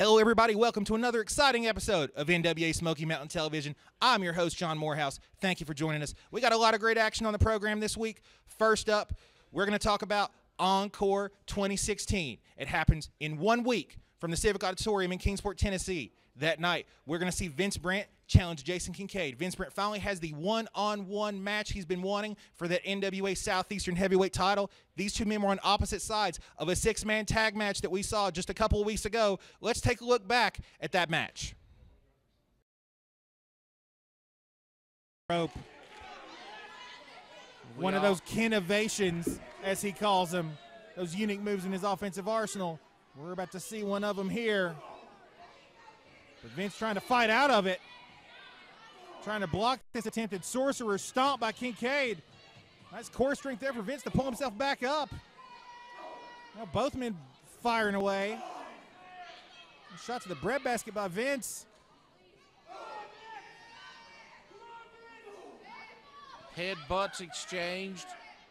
Hello, everybody. Welcome to another exciting episode of NWA Smoky Mountain Television. I'm your host, John Morehouse. Thank you for joining us. We got a lot of great action on the program this week. First up, we're going to talk about Encore 2016. It happens in 1 week from the Civic Auditorium in Kingsport, Tennessee. That night, we're going to see Vince Brant challenge Jason Kincaid. Vince Brant finally has the one-on-one match he's been wanting for that NWA Southeastern Heavyweight title. These two men were on opposite sides of a six-man tag match that we saw just a couple of weeks ago. Let's take a look back at that match. Rope. One of those kinnovations, as he calls them, those unique moves in his offensive arsenal. We're about to see one of them here. But Vince trying to fight out of it. Trying to block this attempted sorcerer stomp by Kincaid. Nice core strength there for Vince to pull himself back up. Now both men firing away. Shot to the breadbasket by Vince. Headbutts exchanged.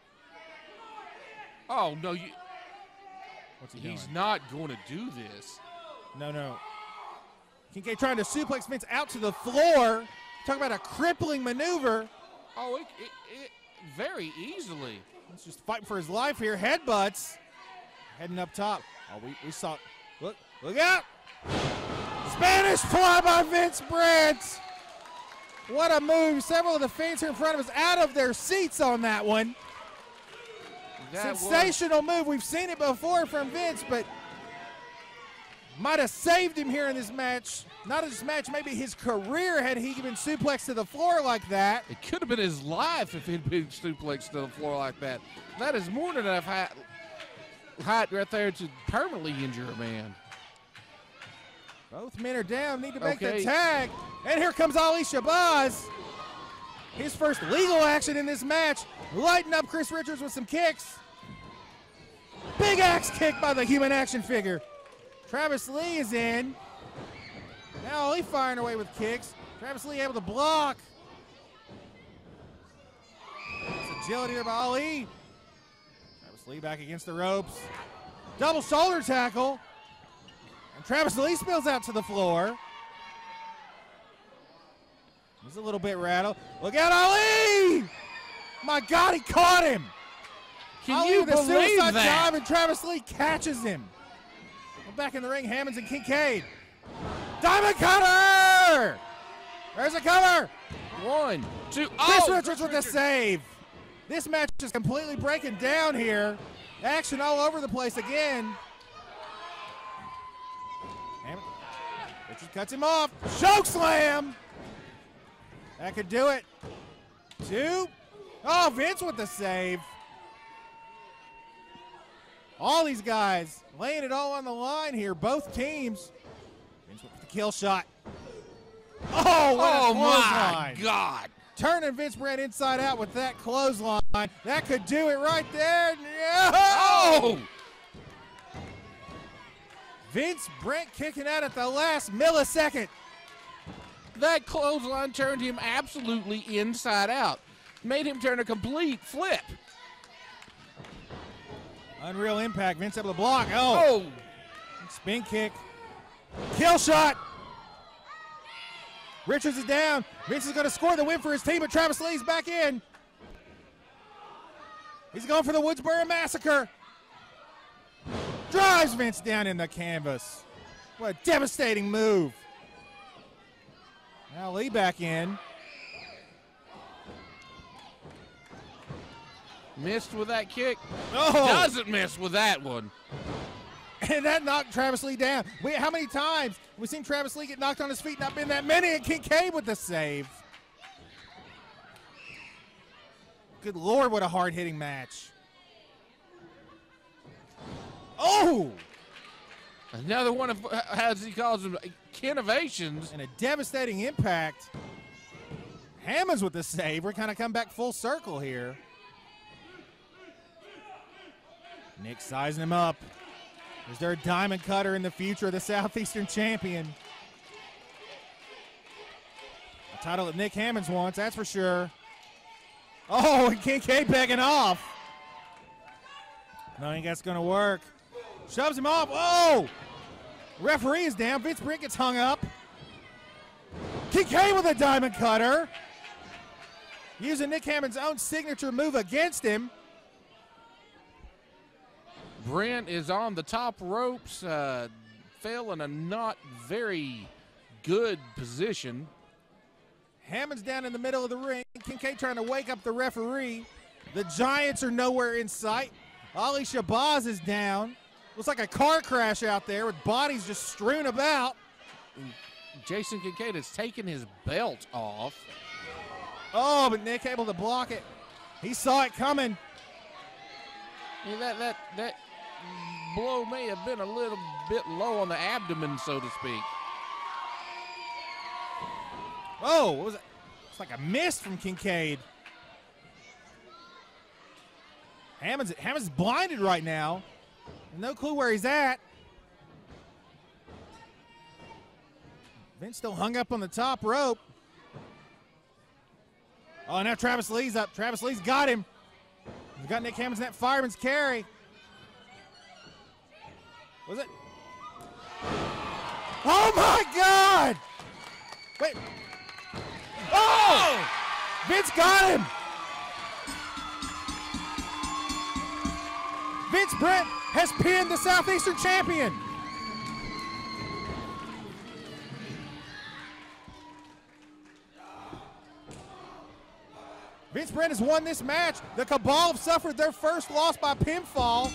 Oh, no. What's he doing? He's not going to do this. No. Kincaid trying to suplex Vince out to the floor. Talk about a crippling maneuver. Oh, it very easily. He's just fighting for his life here. Headbutts. Heading up top. Oh, we saw it. Look out. Spanish fly by Vince Brant. What a move. Several of the fans here in front of us out of their seats on that one. Sensational move. We've seen it before from Vince, but might have saved him here in this match. Not this match, maybe his career had he been suplexed to the floor like that. It could have been his life if he'd been suplexed to the floor like that. That is more than enough height right there to permanently injure a man. Both men are down, need to make the tag. And here comes Ali Shabazz. His first legal action in this match. Lighting up Chris Richards with some kicks. Big axe kick by the human action figure. Travis Lee is in. Now Ali firing away with kicks. Travis Lee able to block. Nice agility there by Ali. Travis Lee back against the ropes. Double shoulder tackle. And Travis Lee spills out to the floor. He's a little bit rattled. Look out, Ali! My God, he caught him. Can Ali you with a believe suicide that? dive, and Travis Lee catches him. Back in the ring, Hammonds and Kincaid. Diamond cutter! There's a cover. 1, 2, Chris Richards with the save. This match is completely breaking down here. Action all over the place again. Richards cuts him off. Choke slam. That could do it. 2. Oh, Vince with the save. All these guys laying it all on the line here, both teams. Vince with the kill shot. Oh, what a clothesline. My God. Turning Vince Brant inside out with that clothesline. That could do it right there. Oh! Vince Brant kicking out at the last millisecond. That clothesline turned him absolutely inside out. Made him turn a complete flip. Unreal impact. Vince able to block. Oh. Spin kick. Kill shot. Richards is down. Vince is going to score the win for his team, but Travis Lee's back in. He's going for the Woodsboro Massacre. Drives Vince down in the canvas. What a devastating move. Now Lee back in. Missed with that kick. Oh. Doesn't miss with that one. And that knocked Travis Lee down. How many times have we seen Travis Lee get knocked on his feet? Not been that many. And Kincaid with the save. Good Lord, what a hard-hitting match. Oh! Another one of, as he calls them, kinnovations. And a devastating impact. Hammonds with the save. We're kind of come back full circle here. Nick sizing him up. Is there a diamond cutter in the future of the Southeastern champion? A title that Nick Hammonds wants, that's for sure. Oh, and Kincaid backing off. No, I think that's going to work. Shoves him off. Oh! Referee is down. Vince Brent gets hung up. Kincaid with a diamond cutter. Using Nick Hammond's own signature move against him. Brent is on the top ropes, fell in a not very good position. Hammond's down in the middle of the ring. Kincaid trying to wake up the referee. The Giants are nowhere in sight. Ali Shabazz is down. Looks like a car crash out there with bodies just strewn about. Jason Kincaid has taken his belt off. Oh, but Nick able to block it. He saw it coming. Yeah, that blow may have been a little bit low on the abdomen, so to speak. Oh, what was it? It's like a miss from Kincaid. Hammond's blinded right now. No clue where he's at. Vince still hung up on the top rope. Oh, now Travis Lee's up. Travis Lee's got him. He's got Nick Hammond's net fireman's carry. Was it? Oh, my God! Wait. Oh! Vince got him! Vince Brent has pinned the Southeastern champion. Vince Brent has won this match. The Cabal have suffered their first loss by pinfall.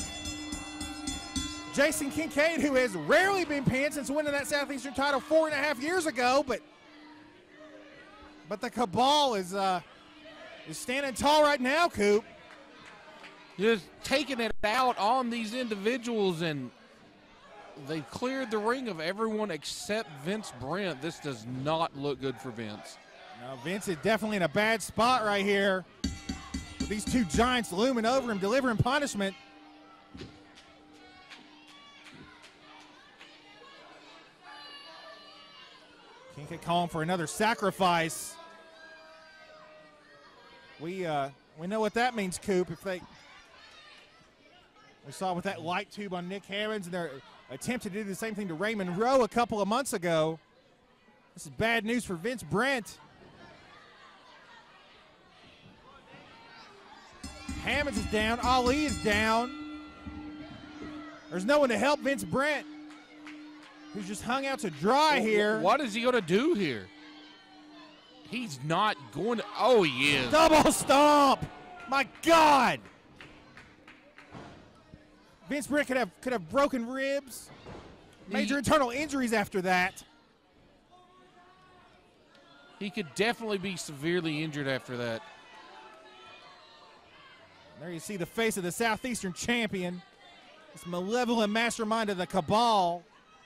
Jason Kincaid, who has rarely been pinned since winning that Southeastern title 4.5 years ago, but the Cabal is standing tall right now, Coop. Just taking it out on these individuals, and they've cleared the ring of everyone except Vince Brent. This does not look good for Vince. No, Vince is definitely in a bad spot right here. With these two giants looming over him, delivering punishment. Kincaid calling for another sacrifice. We know what that means, Coop. We saw with that light tube on Nick Hammond and their attempt to do the same thing to Raymond Rowe a couple of months ago. This is bad news for Vince Brent. Hammonds is down. Ali is down. There's no one to help Vince Brent, who's just hung out to dry here. What is he going to do here? He's not going to. Oh, he is. Double stomp. My God. Vince Brent could have broken ribs, major internal injuries after that. He could definitely be severely injured after that. There you see the face of the Southeastern champion, this malevolent mastermind of the Cabal.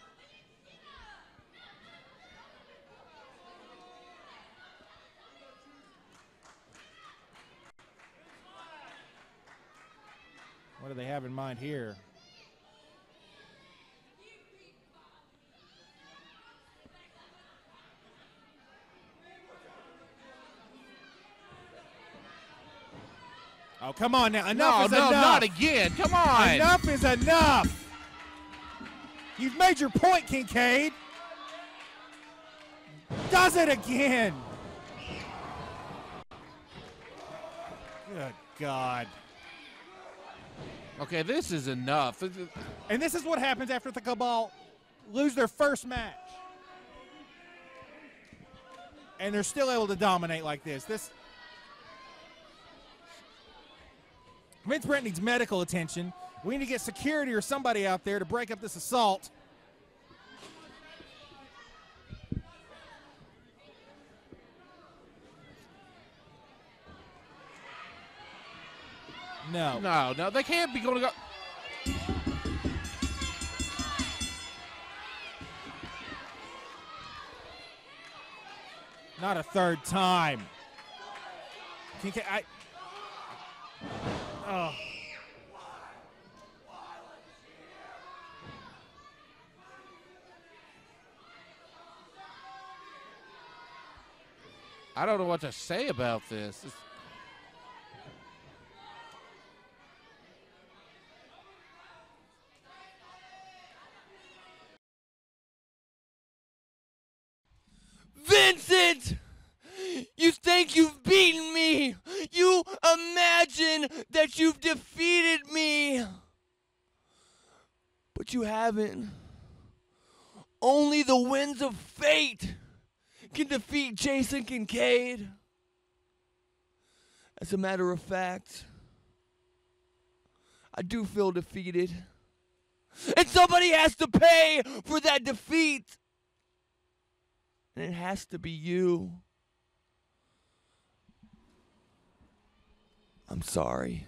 What do they have in mind here? Oh, come on now. Enough is enough. No, not again. Come on. Enough is enough. You've made your point, Kincaid. Does it again. Good God. Okay, this is enough. And this is what happens after the Cabal lose their first match. And they're still able to dominate like this. Vince Brent needs medical attention. We need to get security or somebody out there to break up this assault. No, they can't be going to go. Not a third time. Oh. I don't know what to say about this. think you've beaten me. You imagine that you've defeated me. But you haven't. Only the winds of fate can defeat Jason Kincaid. As a matter of fact, I do feel defeated. And somebody has to pay for that defeat. And it has to be you. I'm sorry.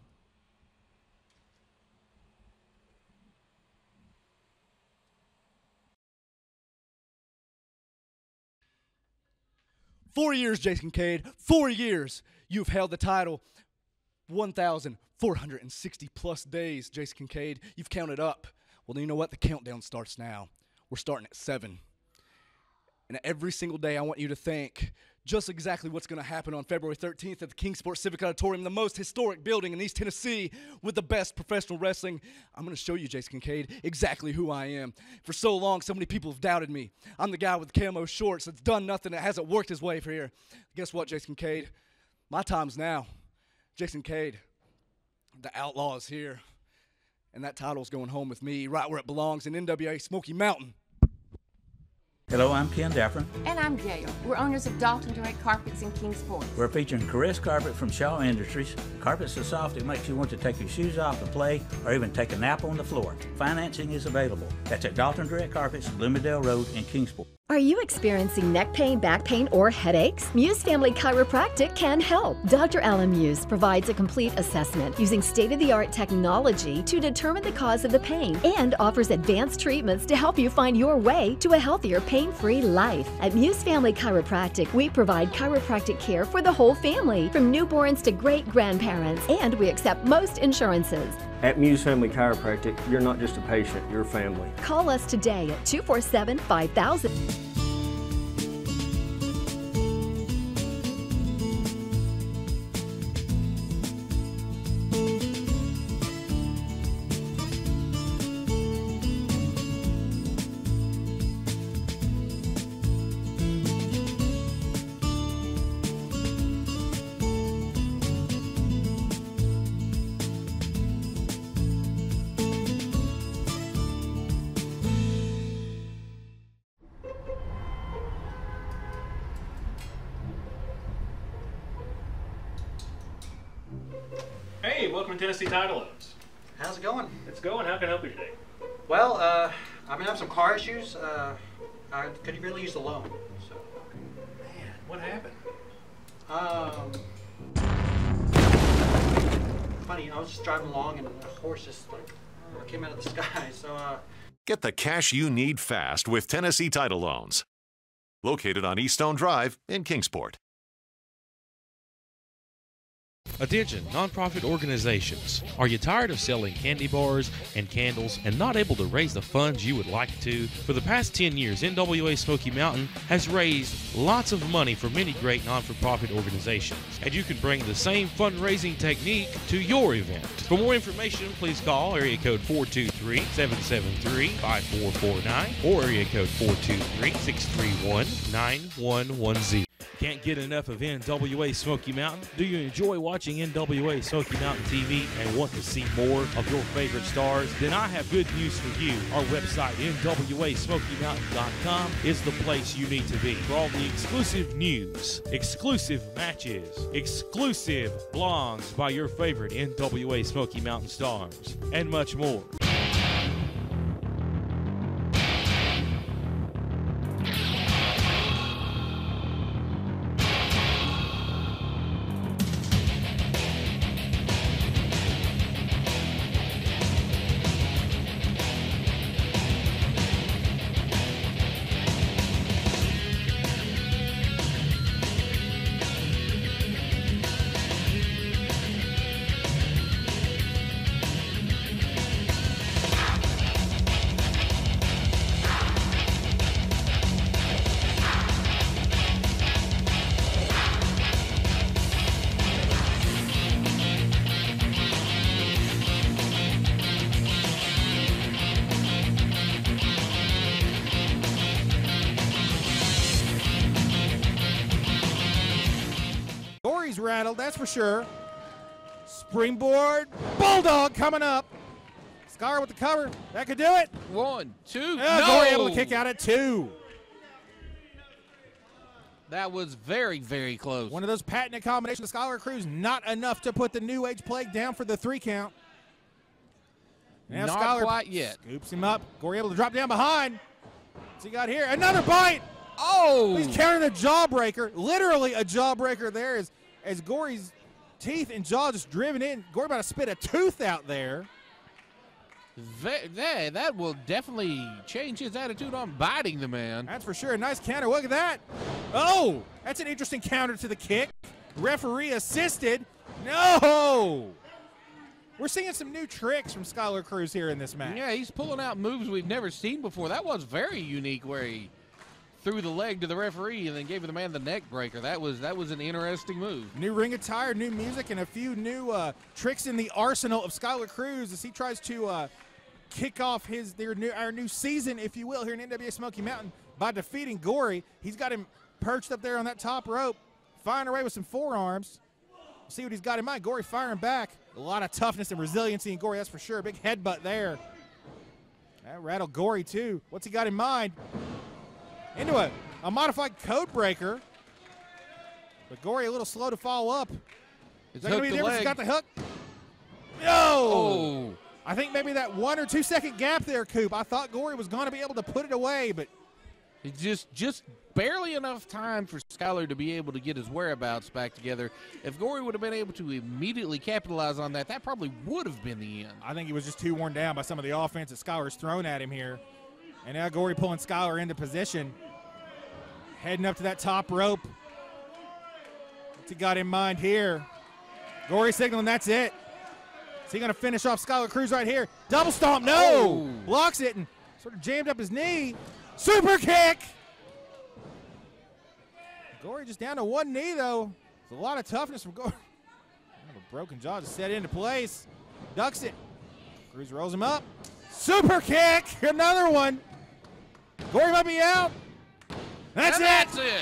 "4 years, Jason Kincaid. 4 years. You've held the title 1,460 plus days, Jason Kincaid. You've counted up. Well, you know what? The countdown starts now. We're starting at 7. And every single day I want you to think just exactly what's going to happen on February 13th at the Kingsport Civic Auditorium, the most historic building in East Tennessee with the best professional wrestling. I'm going to show you, Jason Kincaid, exactly who I am. For so long, so many people have doubted me. I'm the guy with the camo shorts that's done nothing, that hasn't worked his way for here. Guess what, Jason Kincaid? My time's now. Jason Kincaid, the outlaw is here. And that title's going home with me, right where it belongs, in NWA Smoky Mountain. Hello, I'm Ken Daffron. And I'm Gail. We're owners of Dalton Direct Carpets in Kingsport. We're featuring Caress Carpet from Shaw Industries. Carpet's so soft it makes you want to take your shoes off and play, or even take a nap on the floor. Financing is available. That's at Dalton Direct Carpets, Bloomingdale Road in Kingsport. Are you experiencing neck pain, back pain, or headaches? Muse Family Chiropractic can help. Dr. Alan Muse provides a complete assessment using state-of-the-art technology to determine the cause of the pain and offers advanced treatments to help you find your way to a healthier, pain-free life. At Muse Family Chiropractic, we provide chiropractic care for the whole family, from newborns to great-grandparents, and we accept most insurances. At Muse Family Chiropractic, you're not just a patient, you're family. Call us today at 247-5000. Hey, welcome to Tennessee Title Loans. How's it going? It's going. How can I help you today? Well, I'm having some car issues. I could really use the loan. So. Man, what happened? Funny, I was just driving along and a horse just like came out of the sky. So. Get the cash you need fast with Tennessee Title Loans. Located on East Stone Drive in Kingsport. Attention, nonprofit organizations. Are you tired of selling candy bars and candles and not able to raise the funds you would like to? For the past 10 years, NWA Smoky Mountain has raised lots of money for many great non-for-profit organizations, and you can bring the same fundraising technique to your event. For more information, please call area code 423-773-5449 or area code 423-631-9110. Can't get enough of NWA Smoky Mountain? Do you enjoy watching NWA Smoky Mountain TV and want to see more of your favorite stars? Then I have good news for you. Our website, NWASmokyMountain.com, is the place you need to be for all the exclusive news, exclusive matches, exclusive blogs by your favorite NWA Smoky Mountain stars, and much more. rattled, that's for sure. Springboard Bulldog coming up. Skyler with the cover. That could do it. 1, 2. Gory able to kick out at 2. That was very, very close. One of those patented combinations of Skylar Cruz, not enough to put the New Age Plague down for the 3 count. Now Not Skylar quite yet. Scoops him up. Gory able to drop down behind. What's he got here? Another bite. Oh! He's carrying a jawbreaker. Literally a jawbreaker there as Gory's teeth and jaw just driven in. Gory about to spit a tooth out there. That will definitely change his attitude on biting the man. That's for sure. A nice counter. Look at that. Oh, that's an interesting counter to the kick. Referee assisted. No. We're seeing some new tricks from Skylar Cruz here in this match. Yeah, he's pulling out moves we've never seen before. That was very unique where he threw the leg to the referee and then gave the man the neck breaker. That was an interesting move. New ring attire, new music, and a few new tricks in the arsenal of Skylar Cruz as he tries to kick off our new season, if you will, here in NWA Smoky Mountain by defeating Gory. He's got him perched up there on that top rope, firing away with some forearms. See what he's got in mind. Gory firing back. A lot of toughness and resiliency in Gory, that's for sure. Big headbutt there. That rattled Gory, too. What's he got in mind? Into a modified code breaker. But Gory a little slow to follow up. Is that going to be the difference? He's got the hook. No! Oh! I think maybe that 1 or 2 second gap there, Coop. I thought Gory was going to be able to put it away, but it's just barely enough time for Skylar to be able to get his whereabouts back together. If Gory would have been able to immediately capitalize on that, that probably would have been the end. I think he was just too worn down by some of the offense that Skylar's thrown at him here. And now Gory pulling Skylar into position. Heading up to that top rope. What's he got in mind here? Gory signaling, that's it. Is he going to finish off Skylar Cruz right here? Double stomp, no! Oh. Blocks it and sort of jammed up his knee. Super kick! Gory just down to one knee, though. There's a lot of toughness from Gory. A broken jaw just set into place. Ducks it. Cruz rolls him up. Super kick! Another one. Gory might be out. That's it.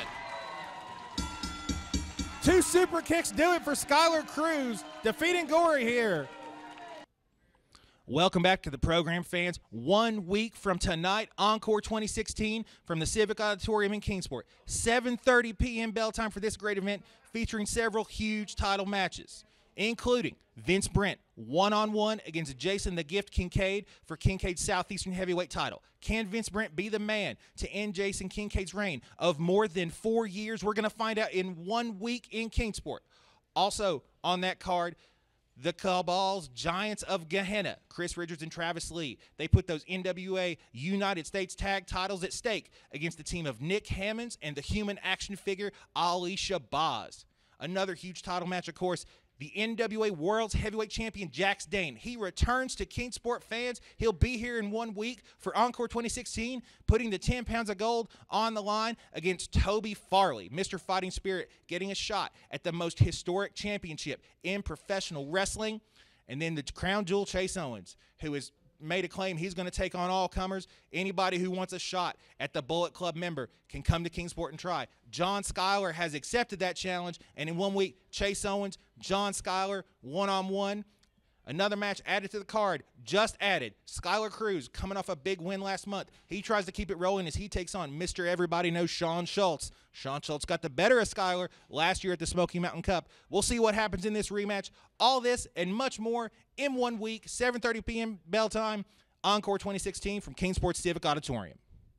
2 super kicks do it for Skylar Cruz, defeating Gory here. Welcome back to the program, fans. 1 week from tonight, Encore 2016 from the Civic Auditorium in Kingsport. 7:30 p.m. bell time for this great event featuring several huge title matches, including Vince Brent one-on-one against Jason the Gift Kincaid for Kincaid's Southeastern Heavyweight title. Can Vince Brent be the man to end Jason Kincaid's reign of more than 4 years? We're going to find out in 1 week in Kingsport. Also on that card, the Cabal's Giants of Gehenna, Chris Richards and Travis Lee. They put those NWA United States tag titles at stake against the team of Nick Hammonds and the human action figure Ali Shabazz. Another huge title match, of course, the NWA World's Heavyweight Champion Jax Dane. He returns to Kingsport, fans. He'll be here in 1 week for Encore 2016, putting the 10 pounds of gold on the line against Toby Farley. Mr. Fighting Spirit getting a shot at the most historic championship in professional wrestling. And then the crown jewel Chase Owens, who has made a claim he's going to take on all comers. Anybody who wants a shot at the Bullet Club member can come to Kingsport and try. John Skyler has accepted that challenge, and in 1 week, Chase Owens, John Skyler, one-on-one. Another match added to the card, just added. Skylar Cruz coming off a big win last month. He tries to keep it rolling as he takes on Mr. Everybody Knows Sean Schultz. Sean Schultz got the better of Skylar last year at the Smoky Mountain Cup. We'll see what happens in this rematch. All this and much more in 1 week, 7:30 p.m. bell time, Encore 2016 from Kingsport Civic Auditorium.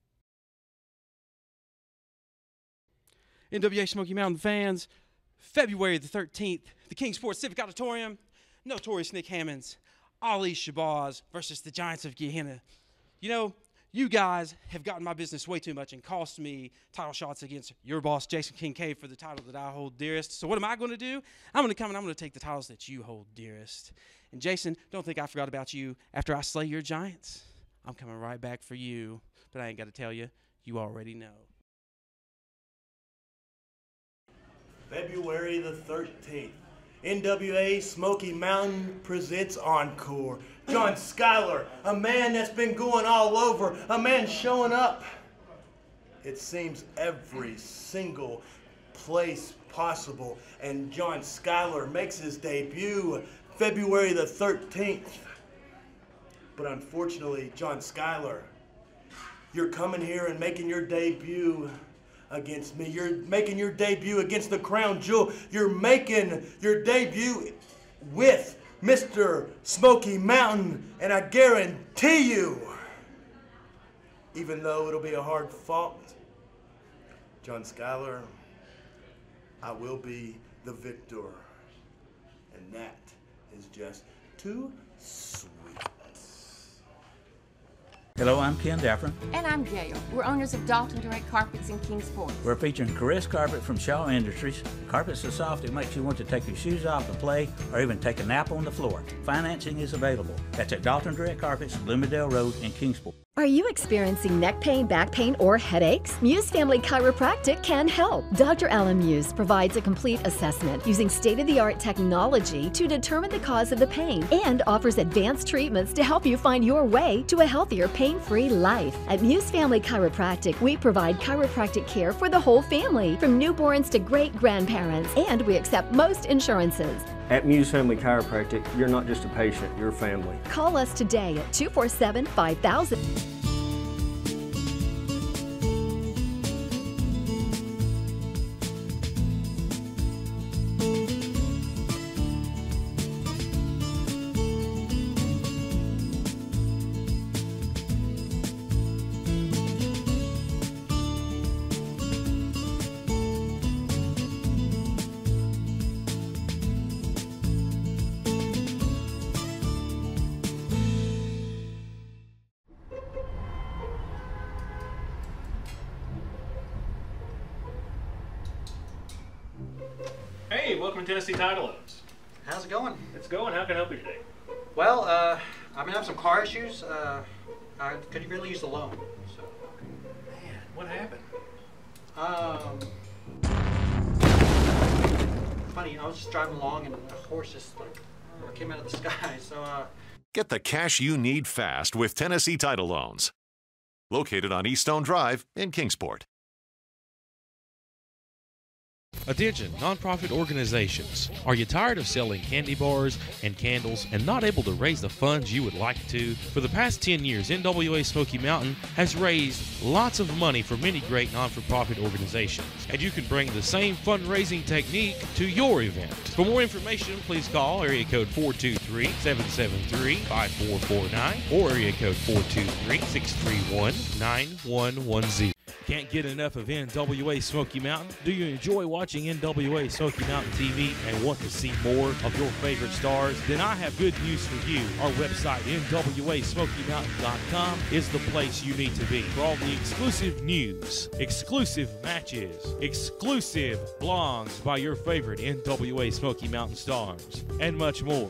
NWA Smoky Mountain fans, February the 13th, the Kingsport Civic Auditorium, Notorious Nick Hammonds, Ali Shabazz versus the Giants of Gehenna. You know, you guys have gotten my business way too much and cost me title shots against your boss, Jason Kincaid, for the title that I hold dearest. So what am I going to do? I'm going to come and I'm going to take the titles that you hold dearest. And Jason, don't think I forgot about you after I slay your Giants. I'm coming right back for you. But I ain't got to tell you, you already know. February the 13th. NWA Smoky Mountain presents Encore. John Skyler, a man that's been going all over, a man showing up. It seems every single place possible. And John Skyler makes his debut February the 13th. But unfortunately, John Skyler, you're coming here and making your debut against me. You're making your debut against the Crown Jewel. You're making your debut with Mr. Smoky Mountain, and I guarantee you, even though it'll be a hard fought, John Skyler, I will be the victor. And that is just too sweet. Hello, I'm Ken Daffron. And I'm Gail. We're owners of Dalton Direct Carpets in Kingsport. We're featuring Caress Carpet from Shaw Industries. Carpet's so soft it makes you want to take your shoes off and play or even take a nap on the floor. Financing is available. That's at Dalton Direct Carpets, Bloomingdale Road in Kingsport. Are you experiencing neck pain, back pain, or headaches? Muse Family Chiropractic can help. Dr. Alan Muse provides a complete assessment using state-of-the-art technology to determine the cause of the pain and offers advanced treatments to help you find your way to a healthier, pain-free life. At Muse Family Chiropractic, we provide chiropractic care for the whole family, from newborns to great-grandparents, and we accept most insurances. At Muse Family Chiropractic, you're not just a patient, you're family. Call us today at 247-5000. Hey, welcome to Tennessee Title Loans. How's it going? It's going. How can I help you today? Well, I'm having some car issues. I could really use the loan. So. Man, what happened? Funny, I was just driving along and a horse just came out of the sky. So. Get the cash you need fast with Tennessee Title Loans. Located on Eaststone Drive in Kingsport. Attention, nonprofit organizations. Are you tired of selling candy bars and candles and not able to raise the funds you would like to? For the past 10 years, NWA Smoky Mountain has raised lots of money for many great non-for-profit organizations. And you can bring the same fundraising technique to your event. For more information, please call area code 423-773-5449 or area code 423-631-9110. Can't get enough of NWA Smoky Mountain? Do you enjoy watching NWA Smoky Mountain TV and want to see more of your favorite stars? Then I have good news for you. Our website, NWASmokyMountain.com, is the place you need to be for all the exclusive news, exclusive matches, exclusive blogs by your favorite NWA Smoky Mountain stars, and much more.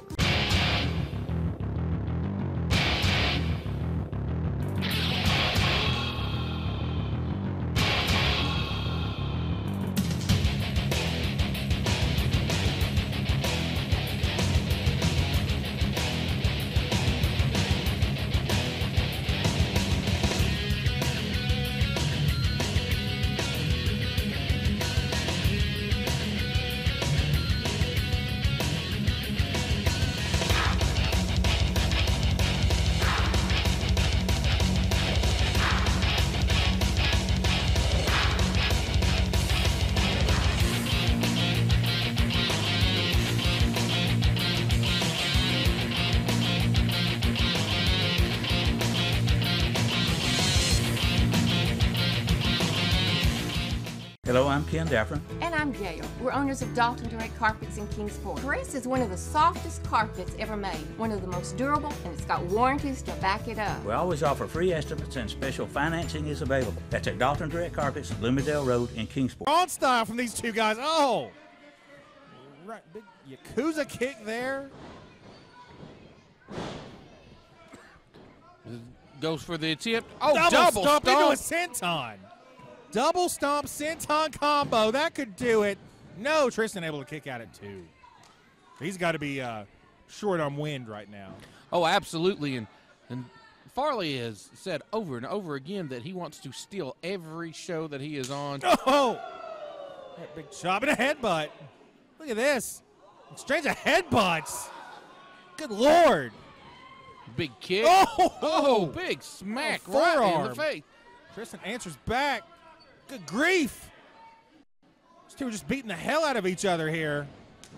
Hello, I'm Ken Daffron. And I'm Gail. We're owners of Dalton Direct Carpets in Kingsport. Caress is one of the softest carpets ever made, one of the most durable, and it's got warranties to back it up. We always offer free estimates and special financing is available. That's at Dalton Direct Carpets, Bloomingdale Road in Kingsport. On style from these two guys. Oh! Right, big Yakuza kick there. Goes for the attempt. Oh, double stomp into a senton. Double stomp senton combo. That could do it. No, Tristan able to kick out at two. He's got to be short on wind right now. Oh, absolutely. And Farley has said over and over again that he wants to steal every show that he is on. Oh! That big chop and a headbutt. Look at this. Exchange of headbutts. Good Lord. Big kick. Oh, big smack Oh, right in forearm. the face. Tristan answers back. Good grief. These two are just beating the hell out of each other here.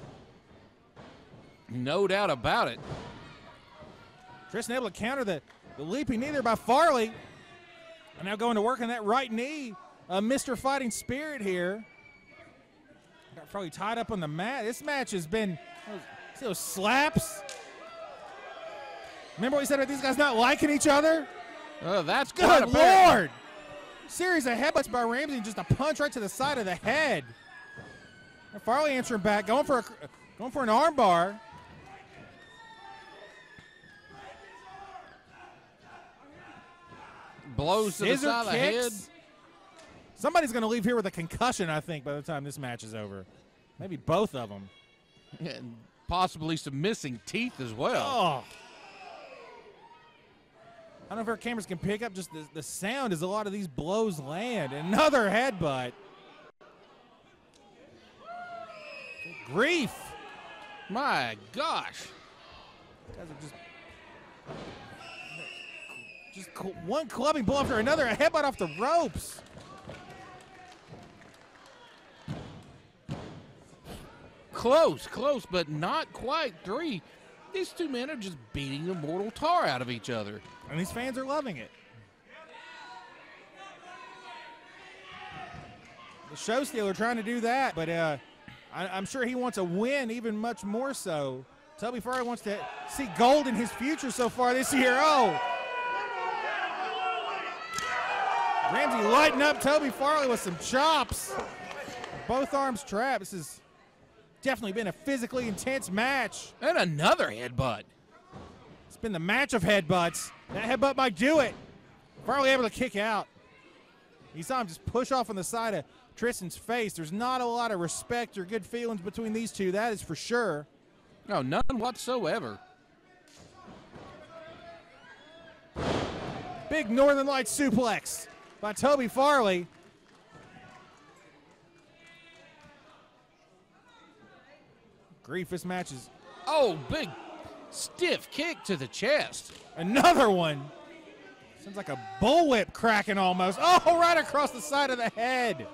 No doubt about it. Tristan able to counter the leaping knee there by Farley. And now going to work on that right knee. Mr. Fighting Spirit here. Got Farley tied up on the mat. This match has been, see those slaps? Remember what we said about these guys not liking each other? That's quite Good apparent. Lord. Series of headbutts by Ramsey and just a punch right to the side of the head. And Farley answering back, going for an arm bar. Blows to the Scissor side of the head. kicks. Somebody's going to leave here with a concussion, I think, by the time this match is over. Maybe both of them. And possibly some missing teeth as well. Oh. I don't know if our cameras can pick up just the sound as a lot of these blows land. Another headbutt. Good grief. My gosh. Guys are just one clubbing blow after another. A headbutt off the ropes. Close, but not quite 3. These two men are just beating the mortal tar out of each other. And these fans are loving it. The show stealer trying to do that, but I'm sure he wants a win even much more so. Toby Farley wants to see gold in his future so far this year. Oh! Ramsey lighting up Toby Farley with some chops. Both arms trapped. This has definitely been a physically intense match. And another headbutt. It's been the match of headbutts. That headbutt might do it. Farley able to kick out. You saw him just push off on the side of Tristan's face. There's not a lot of respect or good feelings between these two, that is for sure. No, none whatsoever. Big Northern Lights suplex by Toby Farley. Grief, this match is... Oh, big stiff kick to the chest. Another one. Sounds like a bullwhip cracking almost. Oh, right across the side of the head.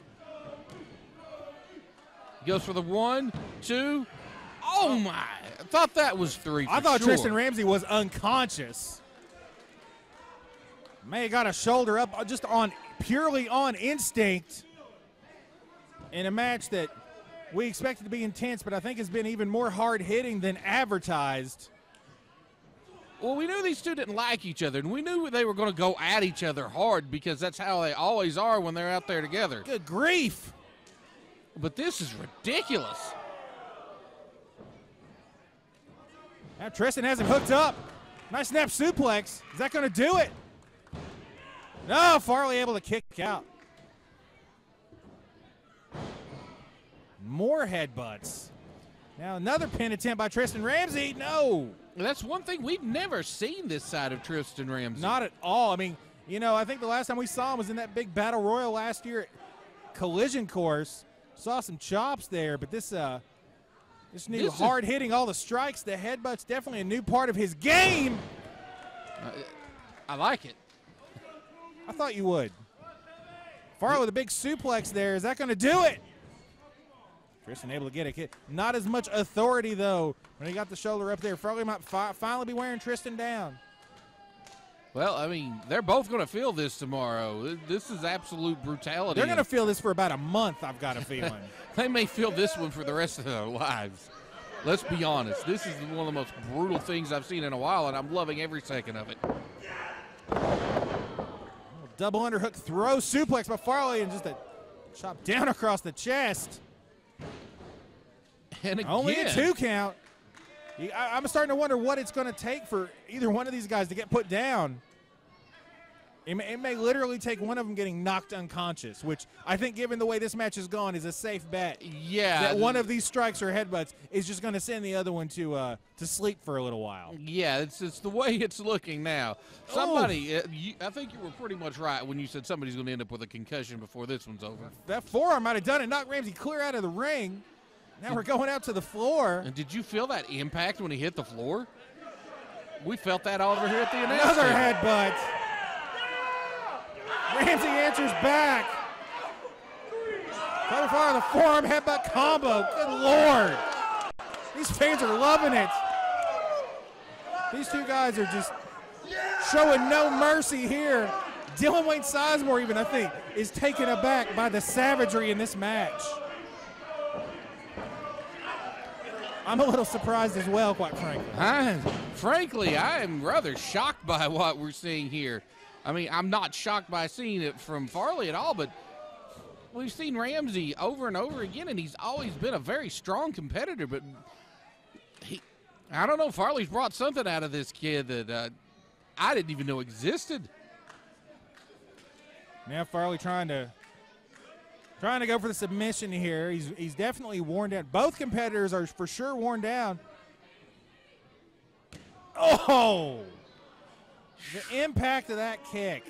Goes for the 1, 2. Oh, my. I thought that was 3 for I thought sure. Tristan Ramsey was unconscious. May have got a shoulder up just purely on instinct in a match that we expected to be intense, but I think has been even more hard-hitting than advertised. Well, we knew these two didn't like each other, and we knew they were going to go at each other hard because that's how they always are when they're out there together. Good grief. But this is ridiculous. Now Tristan has him hooked up. Nice snap suplex. Is that going to do it? No, Farley able to kick out. More headbutts. Now another pin attempt by Tristan Ramsey. No. That's one thing we've never seen this side of Tristan Ramsey. Not at all. I mean, you know, I think the last time we saw him was in that big battle royal last year at Collision Course. Saw some chops there, but this new hard hitting, all the strikes, the headbutts, definitely a new part of his game. I like it. I thought you would. Farley with a big suplex there. Is that going to do it? Tristan able to get a kick. Not as much authority, though, when he got the shoulder up there. Farley might finally be wearing Tristan down. Well, I mean, they're both going to feel this tomorrow. This is absolute brutality. They're going to feel this for about a month, I've got a feeling. They may feel this one for the rest of their lives. Let's be honest. This is one of the most brutal things I've seen in a while, and I'm loving every second of it. Double underhook throw suplex by Farley and just a chop down across the chest. And again. Only a 2 count. I'm starting to wonder what it's going to take for either one of these guys to get put down. It may literally take one of them getting knocked unconscious, which I think, given the way this match has gone, is a safe bet. Yeah. That one of these strikes or headbutts is just going to send the other one to sleep for a little while. Yeah, it's the way it's looking now. Somebody, I think you were pretty much right when you said somebody's going to end up with a concussion before this one's over. That forearm might have done it. Knocked Ramsey clear out of the ring. Now we're going out to the floor. And did you feel that impact when he hit the floor? We felt that over here at the announce Another table. headbutt. Ramsey answers back. Toby Farley, the forearm headbutt combo. Good Lord. These fans are loving it. These two guys are just showing no mercy here. Dylan Wayne Sizemore even, I think, is taken aback by the savagery in this match. I'm a little surprised as well, quite frankly. Frankly, I am rather shocked by what we're seeing here. I mean, I'm not shocked by seeing it from Farley at all, but we've seen Ramsey over and over again, and he's always been a very strong competitor, but I don't know, Farley's brought something out of this kid that I didn't even know existed. Now Farley trying to go for the submission here. He's definitely worn down. Both competitors are for sure worn down. Oh! The impact of that kick.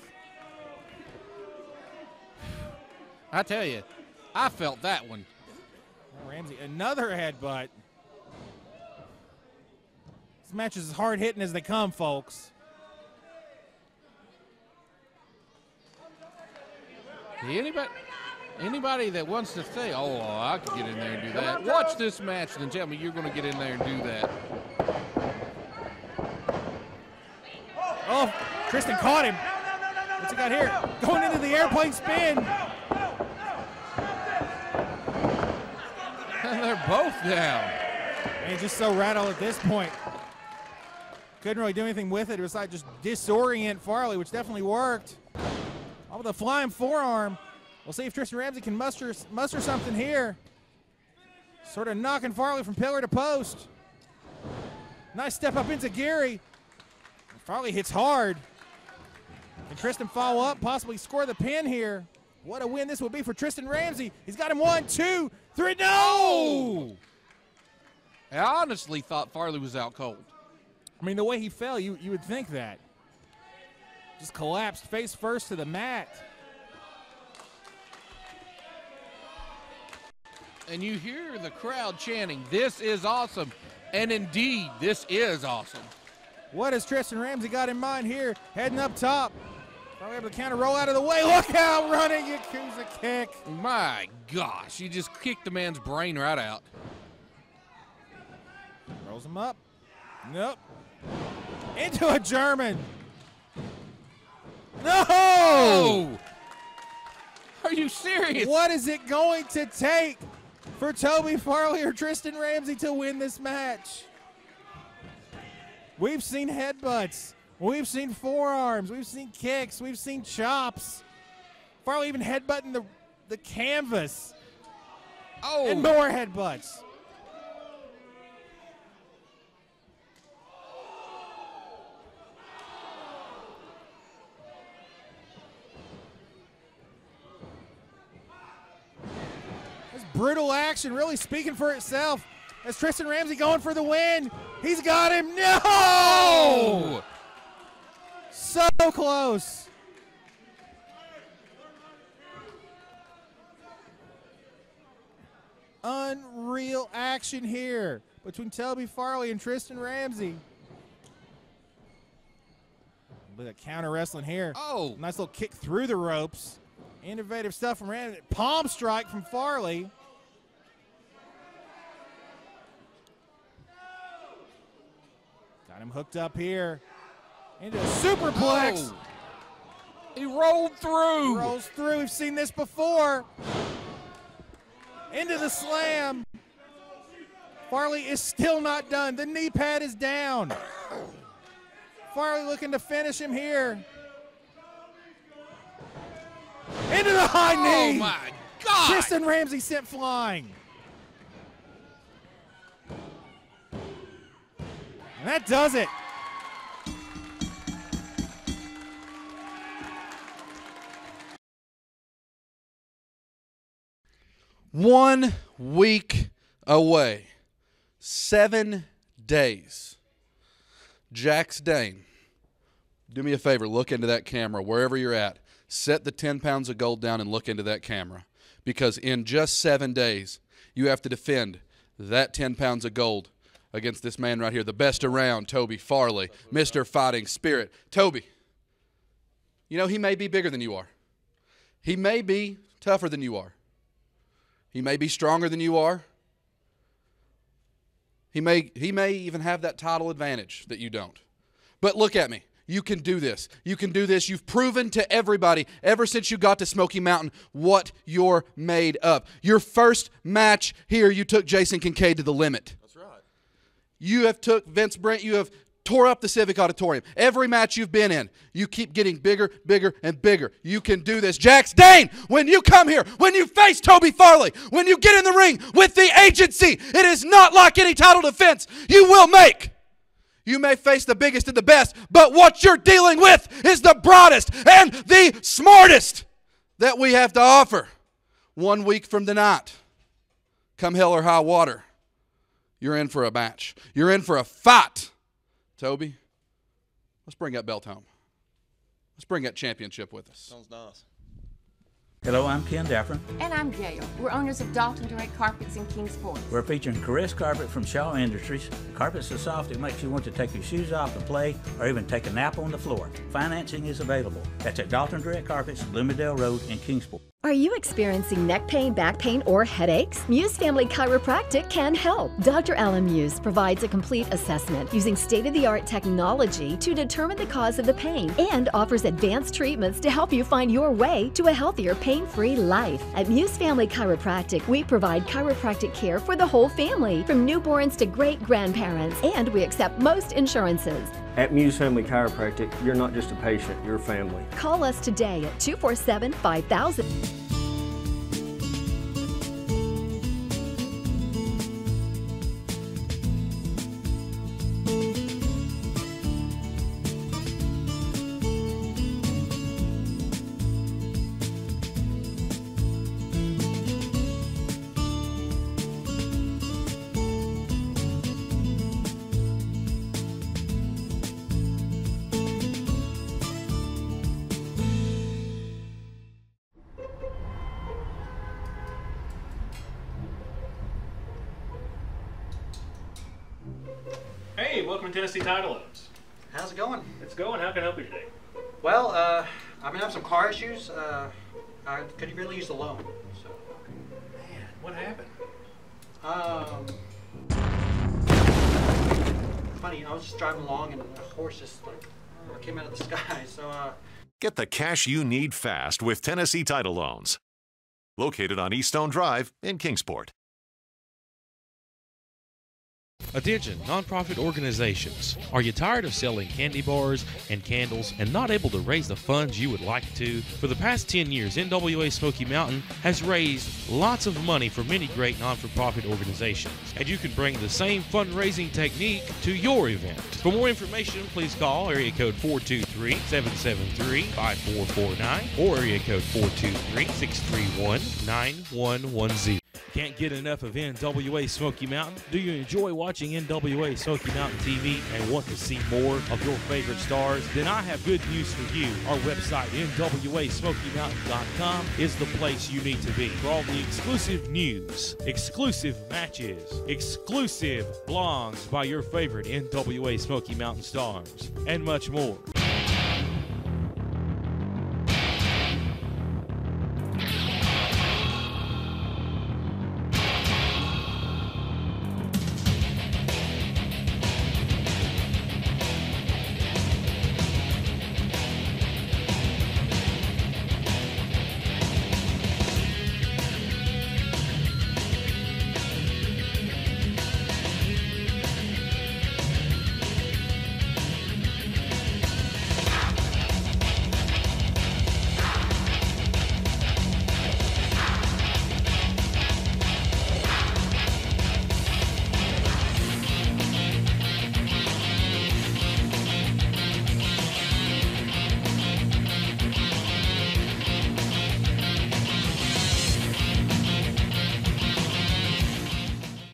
I tell you, I felt that one. Ramsey, another headbutt. This match is as hard hitting as they come, folks. Anybody that wants to say, oh, I could get in there and do that, watch this match and tell me you're going to get in there and do that. Oh, Tristan caught him. What's he got here? Going into the airplane spin. And they're both down. And just so rattled at this point. Couldn't really do anything with it. It was like just disorient Farley, which definitely worked. Oh, with a flying forearm. We'll see if Tristan Ramsey can muster something here. Sort of knocking Farley from pillar to post. Nice step up into Gary. Farley hits hard. Can Tristan follow up, possibly score the pin here? What a win this would be for Tristan Ramsey. He's got him 1, 2, 3. No! I honestly thought Farley was out cold. I mean, the way he fell, you would think that. Just collapsed face first to the mat. And you hear the crowd chanting, "This is awesome." And indeed, this is awesome. What has Tristan Ramsey got in mind here? Heading up top. Probably able to counter roll out of the way. Look out, running Yakuza kick. My gosh, he just kicked the man's brain right out. Rolls him up. Nope. Into a German. No! Oh! Are you serious? What is it going to take for Toby Farley or Tristan Ramsey to win this match? We've seen headbutts. We've seen forearms. We've seen kicks. We've seen chops. Farley even headbutting the canvas. Oh! And more headbutts. This brutal action really speaking for itself. As Tristan Ramsey going for the win. He's got him. No! Oh! So close. Unreal action here between Toby Farley and Tristan Ramsey. A bit of counter wrestling here. Oh! Nice little kick through the ropes. Innovative stuff from Ramsey. Palm strike from Farley. Got him hooked up here. Into a superplex. Oh. He rolled through. Rolls through. We've seen this before. Into the slam. Farley is still not done. The knee pad is down. Farley looking to finish him here. Into the high knee. Oh, my God. Tristan Ramsey sent flying. And that does it. 1 week away. 7 days. Jax Dane, do me a favor. Look into that camera wherever you're at. Set the 10 pounds of gold down and look into that camera. Because in just 7 days, you have to defend that 10 pounds of gold against this man right here, the best around, Toby Farley, Mr. Fighting Spirit. Toby, you know, he may be bigger than you are. He may be tougher than you are. He may be stronger than you are. He may even have that title advantage that you don't. But look at me. You can do this. You can do this. You've proven to everybody ever since you got to Smoky Mountain what you're made of. Your first match here, you took Jason Kincaid to the limit. That's right. You have took Vince Brent. You have tore up the Civic Auditorium. Every match you've been in, you keep getting bigger, bigger, and bigger. You can do this. Jax Dane, when you come here, when you face Toby Farley, when you get in the ring with the agency, it is not like any title defense you will make. You may face the biggest and the best, but what you're dealing with is the broadest and the smartest that we have to offer. 1 week from tonight, come hell or high water, you're in for a match. You're in for a fight. Toby, let's bring that belt home. Let's bring that championship with us. Sounds nice. Hello, I'm Ken Daffron. And I'm Gail. We're owners of Dalton Direct Carpets in Kingsport. We're featuring Caress Carpet from Shaw Industries. Carpet's so soft it makes you want to take your shoes off and play or even take a nap on the floor. Financing is available. That's at Dalton Direct Carpets, Bloomingdale Road in Kingsport. Are you experiencing neck pain, back pain, or headaches? Muse Family Chiropractic can help. Dr. Alan Muse provides a complete assessment using state-of-the-art technology to determine the cause of the pain and offers advanced treatments to help you find your way to a healthier, pain-free life. At Muse Family Chiropractic, we provide chiropractic care for the whole family, from newborns to great-grandparents, and we accept most insurances. At Muse Family Chiropractic, you're not just a patient, you're family. Call us today at 247-5000. Hey, welcome to Tennessee Title Loans. How's it going? It's going. How can I help you today? Well, I'm having some car issues. I could really use the loan. So. Man, what happened? Funny, I was just driving along and a horse just came out of the sky. So. Get the cash you need fast with Tennessee Title Loans. Located on Eaststone Drive in Kingsport. Attention, nonprofit organizations. Are you tired of selling candy bars and candles and not able to raise the funds you would like to? For the past 10 years, NWA Smoky Mountain has raised lots of money for many great non-for-profit organizations, and you can bring the same fundraising technique to your event. For more information, please call area code 423-773-5449 or area code 423-631-9110. Can't get enough of NWA Smoky Mountain? Do you enjoy watching NWA Smoky Mountain TV and want to see more of your favorite stars? Then I have good news for you. Our website, NWASmokyMountain.com, is the place you need to be for all the exclusive news, exclusive matches, exclusive blogs by your favorite NWA Smoky Mountain stars, and much more.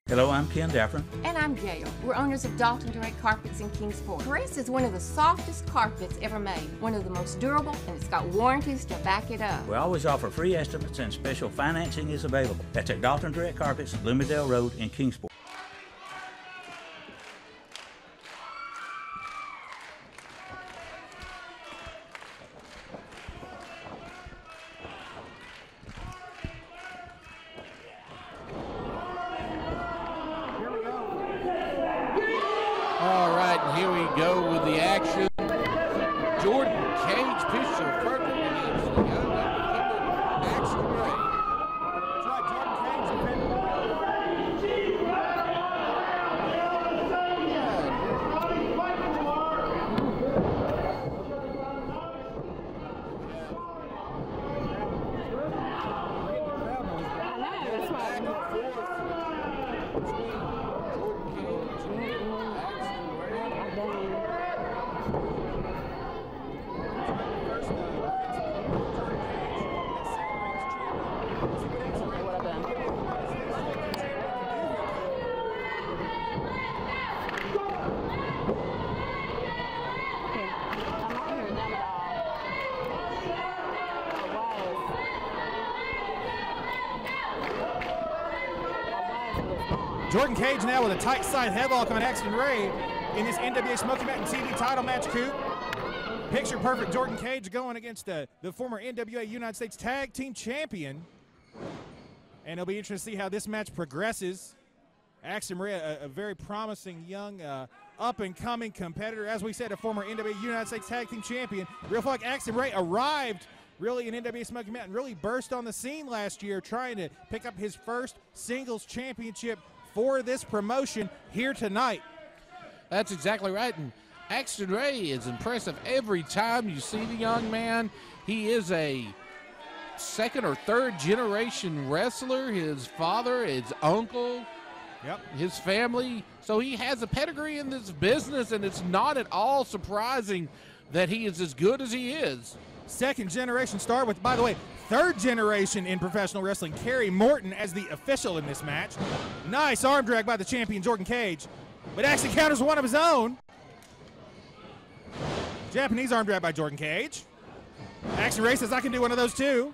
Hello, I'm Ken Daffron. And I'm Gail. We're owners of Dalton Direct Carpets in Kingsport. Caress is one of the softest carpets ever made, one of the most durable, and it's got warranties to back it up. We always offer free estimates and special financing is available. That's at Dalton Direct Carpets, Bloomingdale Road in Kingsport. All right, and here we go with the action. Jordan Cage picture perfect against the young up-and-comer Action Ray. That's right, Jordan Cage. Jordan Cage now with a tight side headlock on Axton Ray in this NWA Smoky Mountain TV title match, Coop. Picture perfect Jordan Cage going against the former NWA United States Tag Team Champion. And it'll be interesting to see how this match progresses. Axton Ray, a very promising young up-and-coming competitor. As we said, a former NWA United States Tag Team Champion. Real like Axton Ray arrived really in NWA Smoky Mountain, really burst on the scene last year, trying to pick up his first singles championship for this promotion here tonight. That's exactly right. And Axton Ray is impressive every time you see the young man. He is a second or third generation wrestler. His father, his uncle, his family. So he has a pedigree in this business, and it's not at all surprising that he is as good as he is. Second generation star with, by the way, third generation in professional wrestling, Kerry Morton as the official in this match. Nice arm drag by the champion, Jordan Cage, but actually counters one of his own. Japanese arm drag by Jordan Cage. Axton Ray says, I can do one of those too.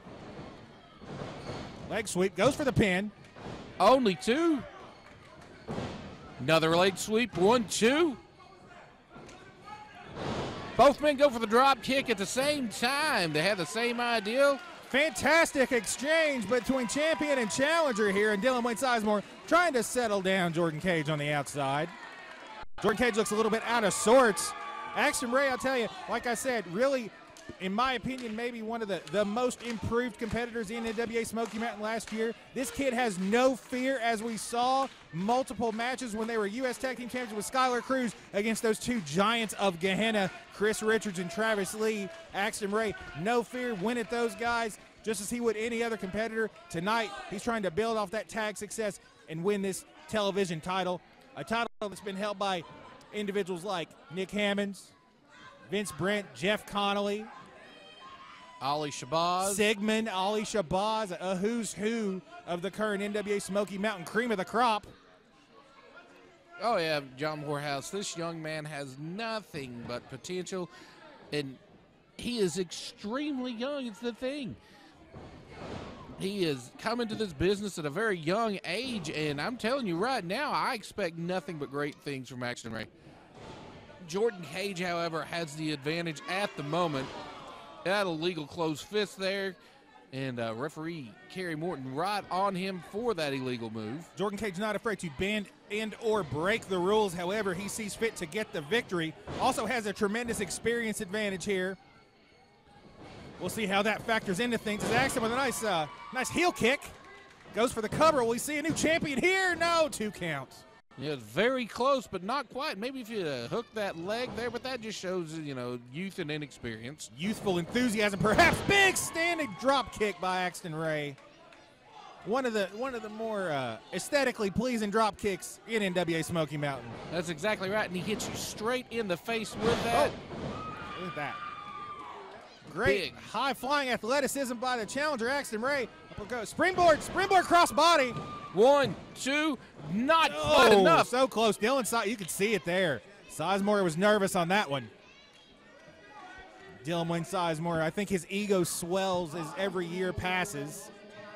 Leg sweep, goes for the pin. Only two. Another leg sweep, 1-2. Both men go for the drop kick at the same time. They have the same idea. Fantastic exchange between champion and challenger here, and Dylan Wayne Sizemore trying to settle down Jordan Cage on the outside. Jordan Cage looks a little bit out of sorts. Axton Ray, I'll tell you, like I said, really, in my opinion, maybe one of the most improved competitors in NWA Smoky Mountain last year. This kid has no fear, as we saw multiple matches when they were U.S. Tag Team Champions with Skylar Cruz against those two giants of Gehenna, Chris Richards and Travis Lee. Axton Ray, no fear, win at those guys just as he would any other competitor. Tonight, he's trying to build off that tag success and win this television title, a title that's been held by individuals like Nick Hammonds, Vince Brent, Jeff Connolly, Ali Shabazz, Sigmund, Ali Shabazz, a who's who of the current NWA Smoky Mountain cream of the crop. Oh, yeah, John Morehouse. This young man has nothing but potential, and he is extremely young. It's the thing. He is coming to this business at a very young age, and I'm telling you right now, I expect nothing but great things from Axton Ray. Jordan Cage, however, has the advantage at the moment. That illegal closed fist there, and referee Kerry Morton right on him for that illegal move. Jordan Cage not afraid to bend and or break the rules, however he sees fit to get the victory. Also has a tremendous experience advantage here. We'll see how that factors into things. As Axton with a nice heel kick. Goes for the cover. Will we see a new champion here? No, 2 counts. Yeah, it's very close, but not quite. Maybe if you hook that leg there, but that just shows, youth and inexperience. Youthful enthusiasm, perhaps. Big standing drop kick by Axton Ray. One of the more aesthetically pleasing drop kicks in NWA Smoky Mountain. That's exactly right, and he hits you straight in the face with that. Oh, look at that. Great high-flying athleticism by the challenger, Axton Ray. Up goes. Springboard cross-body. 1, 2, not quite enough. So close. Dylan, you could see it there. Sizemore was nervous on that one. Dylan Wayne Sizemore, I think his ego swells as every year passes.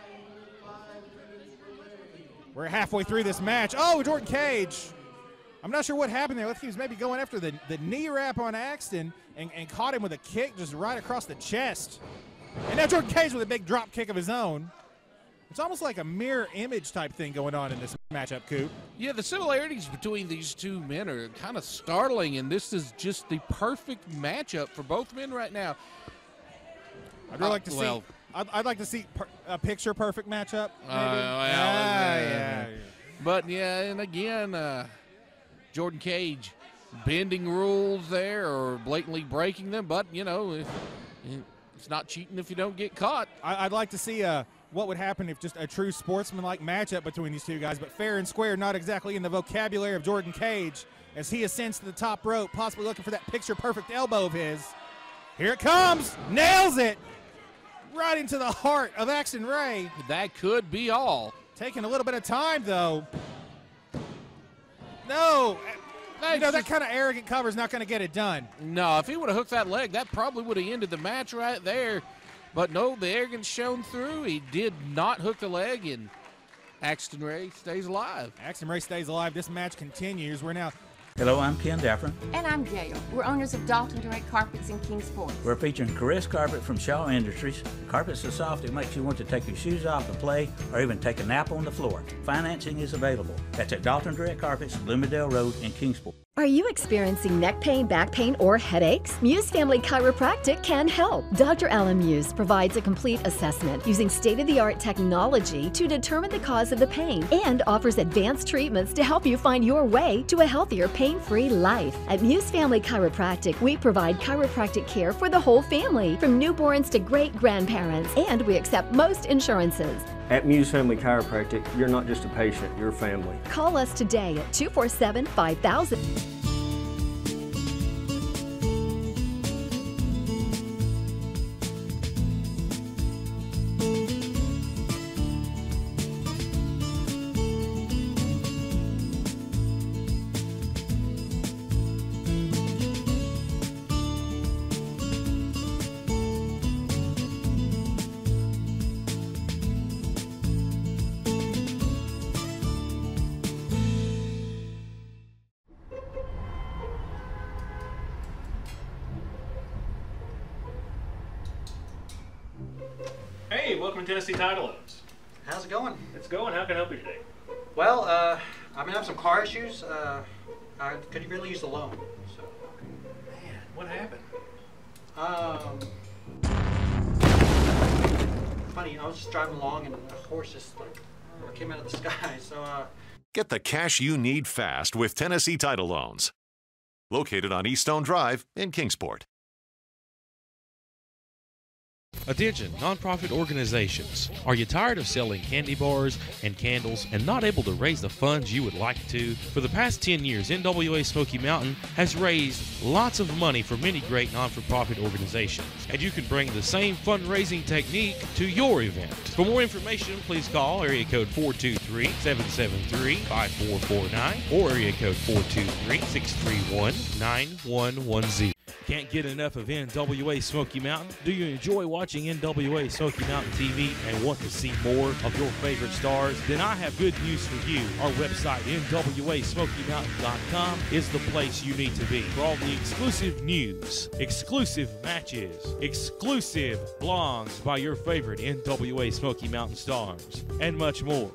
We're halfway through this match. Oh, Jordan Cage. I'm not sure what happened there. I think he was maybe going after the knee wrap on Axton and caught him with a kick just right across the chest. And now Jordan Cage with a big drop kick of his own. It's almost like a mirror image type thing going on in this matchup, Coop. Yeah, the similarities between these two men are kind of startling, and this is just the perfect matchup for both men right now. I'd really like to see. I'd like to see a picture perfect matchup. Maybe. Yeah. But yeah, and again, Jordan Cage bending rules there or blatantly breaking them, but you know, it's not cheating if you don't get caught. I'd like to see what would happen if just a true sportsman-like matchup between these two guys, but fair and square, not exactly in the vocabulary of Jordan Cage as he ascends to the top rope, possibly looking for that picture-perfect elbow of his. Here it comes. Nails it. Right into the heart of Axton Ray. That could be all. Taking a little bit of time, though. No. You know, that kind of arrogant cover is not going to get it done. No, if he would have hooked that leg, that probably would have ended the match right there. But no, the arrogance shone through. He did not hook the leg, and Axton Ray stays alive. Axton Ray stays alive. This match continues. We're now... Hello, I'm Ken Daffron. And I'm Gail. We're owners of Dalton Direct Carpets in Kingsport. We're featuring Caress Carpet from Shaw Industries. Carpet's so soft it makes you want to take your shoes off and play or even take a nap on the floor. Financing is available. That's at Dalton Direct Carpets, Bloomingdale Road in Kingsport. Are you experiencing neck pain, back pain, or headaches? Muse Family Chiropractic can help. Dr. Alan Muse provides a complete assessment using state-of-the-art technology to determine the cause of the pain and offers advanced treatments to help you find your way to a healthier, pain-free life. At Muse Family Chiropractic, we provide chiropractic care for the whole family, from newborns to great-grandparents, and we accept most insurances. At Muse Family Chiropractic, you're not just a patient, you're family. Call us today at 247-5000. Hey, welcome to Tennessee Title Owners. How's it going? It's going. How can I help you today? Well, I'm having some car issues. I could really use the loan. So. Man, what happened? Funny, I was just driving along and a horse just came out of the sky. So. Get the cash you need fast with Tennessee Title Loans. Located on Eaststone Drive in Kingsport. Attention, nonprofit organizations. Are you tired of selling candy bars and candles and not able to raise the funds you would like to? For the past 10 years, NWA Smoky Mountain has raised lots of money for many great non-for-profit organizations, and you can bring the same fundraising technique to your event. For more information, please call area code 423-773-5449 or area code 423-631-9110. Can't get enough of NWA Smoky Mountain? Do you enjoy watching NWA Smoky Mountain TV and want to see more of your favorite stars? Then I have good news for you. Our website, NWASmokyMountain.com, is the place you need to be for all the exclusive news, exclusive matches, exclusive blogs by your favorite NWA Smoky Mountain stars, and much more.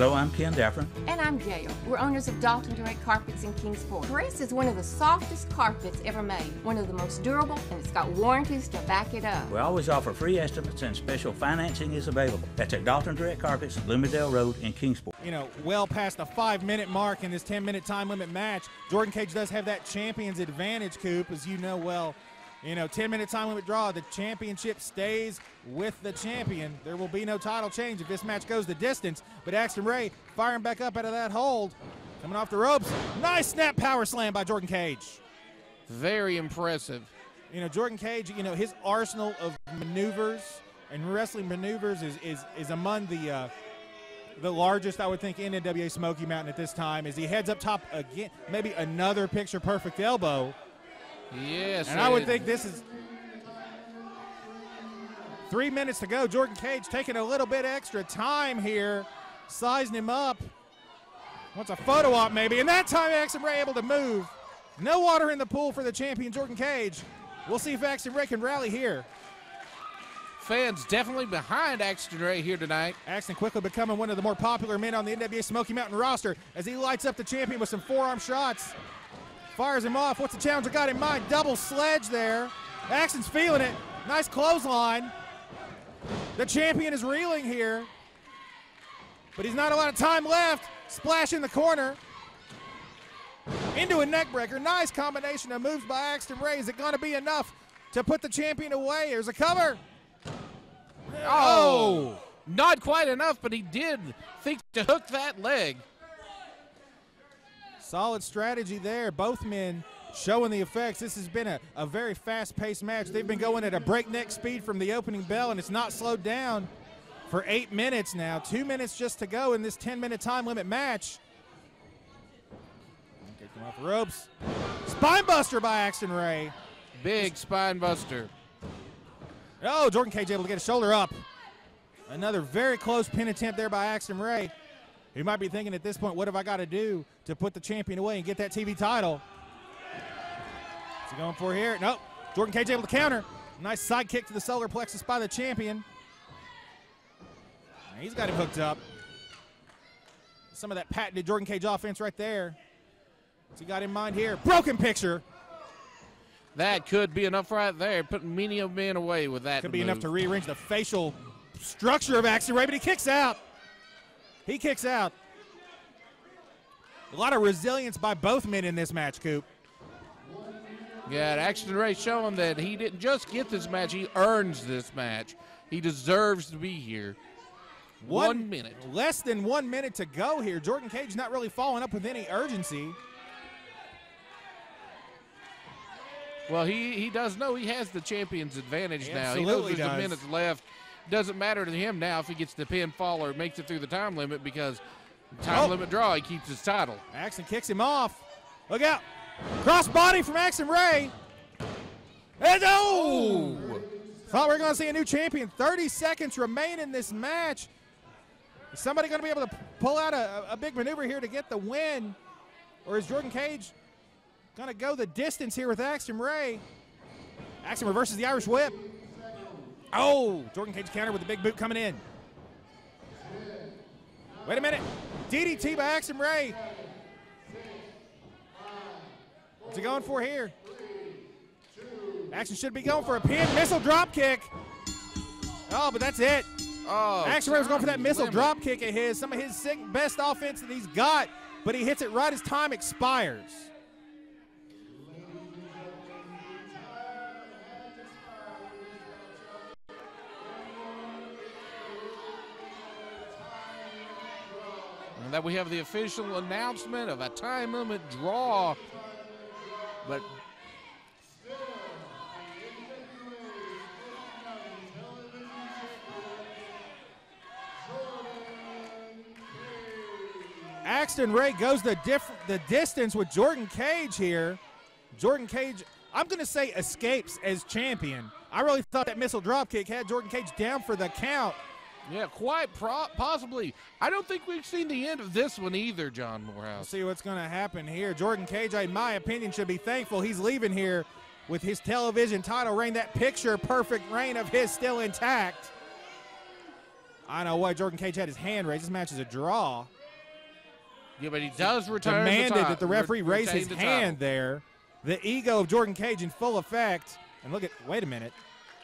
Hello, I'm Ken Daffron. And I'm Gail. We're owners of Dalton Direct Carpets in Kingsport. Grace is one of the softest carpets ever made, one of the most durable, and it's got warranties to back it up. We always offer free estimates and special financing is available. That's at Dalton Direct Carpets, Bloomingdale Road in Kingsport. You know, well past the 5-minute mark in this 10-minute time limit match. Jordan Cage does have that champion's advantage, Coop, as you know well. You know, 10-minute time limit draw, the championship stays with the champion. There will be no title change if this match goes the distance. But Axton Ray firing back up out of that hold. Coming off the ropes. Nice snap power slam by Jordan Cage. Very impressive. You know, Jordan Cage, you know, his arsenal of maneuvers and wrestling maneuvers is among the largest, I would think, in NWA Smoky Mountain at this time, as he heads up top again, maybe another picture-perfect elbow. Yes. And I would think this is 3 minutes to go. Jordan Cage taking a little bit extra time here, sizing him up. Wants a photo op maybe, and that time Axton Ray able to move. No water in the pool for the champion, Jordan Cage. We'll see if Axton Ray can rally here. Fans definitely behind Axton Ray here tonight. Axton quickly becoming one of the more popular men on the NWA Smoky Mountain roster as he lights up the champion with some forearm shots. Fires him off. What's the challenger got in mind? Double sledge there. Axton's feeling it. Nice clothesline. The champion is reeling here, but he's not a lot of time left. Splash in the corner. Into a neck breaker. Nice combination of moves by Axton Ray. Is it going to be enough to put the champion away? There's a cover. Oh, not quite enough, but he did think to hook that leg. Solid strategy there. Both men showing the effects. This has been a very fast-paced match. They've been going at a breakneck speed from the opening bell, and it's not slowed down for 8 minutes now. 2 minutes just to go in this 10-minute time limit match. Okay, come off the ropes. Spine buster by Axton Ray. Big spine buster. Oh, Jordan Cage able to get a shoulder up. Another very close pin attempt there by Axton Ray. He might be thinking at this point, what have I got to do to put the champion away and get that TV title? What's he going for here? Nope. Jordan Cage able to counter. Nice side kick to the solar plexus by the champion. He's got him hooked up. Some of that patented Jordan Cage offense right there. What's he got in mind here? Broken picture. That could be enough right there, putting many of men away with that Could be move. enough to rearrange the facial structure of Axton Ray, but he kicks out. He kicks out. A lot of resilience by both men in this match, Coop. Yeah, Axton Ray showing that he didn't just get this match, he earns this match. He deserves to be here. 1 minute. Less than 1 minute to go here. Jordan Cage not really following up with any urgency. Well, he does know he has the champion's advantage now. He absolutely knows there's does. a minute left. Doesn't matter to him now if he gets the pinfall or makes it through the time limit, because time limit draw, he keeps his title. Axton kicks him off. Look out. Cross body from Axton Ray. And thought we were going to see a new champion. 30 seconds remain in this match. Is somebody going to be able to pull out a big maneuver here to get the win? Or is Jordan Cage going to go the distance here with Axton Ray? Axton reverses the Irish whip. Oh, Jordan Cage counter with the big boot coming in. Wait a minute. DDT by Axton Ray. What's he going for here? Axton should be going for a pin. Missile drop kick. Oh, but that's it. Oh, Axton Ray was going for that missile drop kick of his. Some of his best offense that he's got, but he hits it right as time expires. And that we have the official announcement of a time limit draw. But Axton Ray goes the distance with Jordan Cage here. Jordan Cage, I'm going to say, escapes as champion. I really thought that missile dropkick had Jordan Cage down for the count. yeah, quite possibly. I don't think we've seen the end of this one either, John Morehouse. We'll see what's going to happen here. Jordan Cage, in my opinion, should be thankful he's leaving here with his television title reign, that picture-perfect reign of his still intact. I don't know why Jordan Cage had his hand raised. This match is a draw. Yeah, but he does return demanded that the referee raise his retain the hand title. there. The ego of Jordan Cage in full effect. And look at, wait a minute.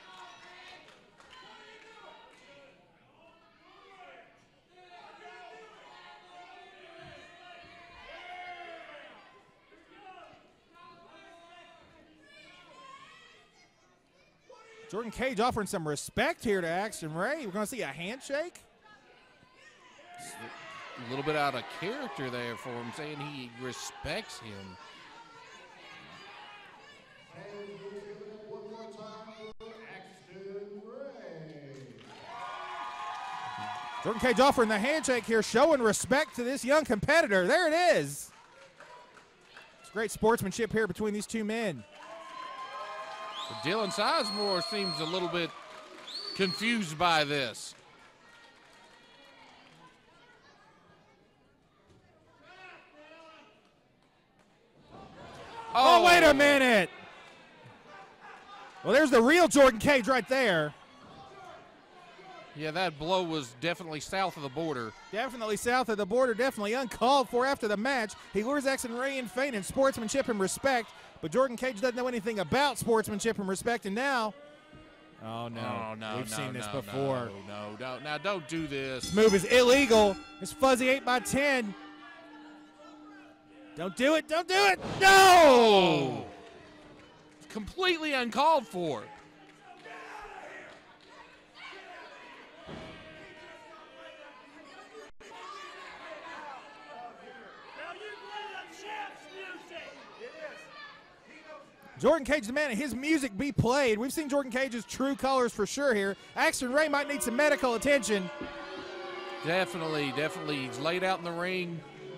Jordan Cage offering some respect here to Axton Ray. We're going to see a handshake. A little bit out of character there for him, saying he respects him. Jordan Cage offering the handshake here, showing respect to this young competitor. There it is. It's great sportsmanship here between these two men. But Dylan Sizemore seems a little bit confused by this. Oh, wait a minute. Well, there's the real Jordan Cage right there. Yeah, that blow was definitely south of the border. Definitely south of the border, definitely uncalled for after the match. He lures Axton Ray in feint and sportsmanship and respect, but Jordan Cage doesn't know anything about sportsmanship and respect, and now, oh no, we've seen this before. No, now don't do this. This move is illegal. It's fuzzy 8x10. Don't do it, don't do it, no! Completely uncalled for. Jordan Cage demanding his music be played. We've seen Jordan Cage's true colors for sure here. Axton Ray might need some medical attention. Definitely. He's laid out in the ring.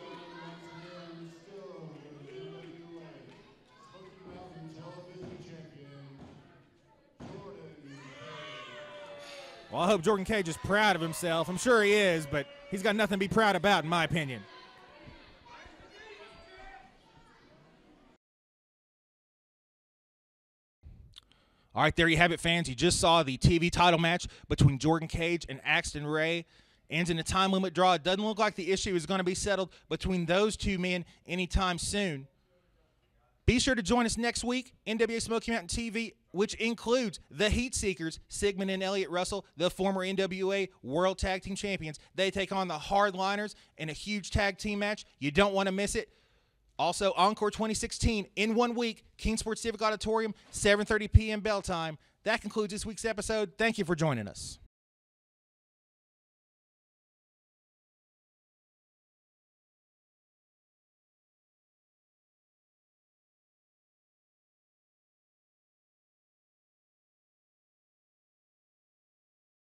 Well, I hope Jordan Cage is proud of himself. I'm sure he is, but he's got nothing to be proud about, in my opinion. All right, there you have it, fans. You just saw the TV title match between Jordan Cage and Axton Ray. Ends in a time limit draw. It doesn't look like the issue is going to be settled between those two men anytime soon. Be sure to join us next week, NWA Smoky Mountain TV, which includes the Heat Seekers, Sigmund and Elliott Russell, the former NWA World Tag Team Champions. They take on the Hardliners in a huge tag team match. You don't want to miss it. Also, Encore 2016 in 1 week, Kingsport Civic Auditorium, 7:30 p.m. bell time. That concludes this week's episode. Thank you for joining us.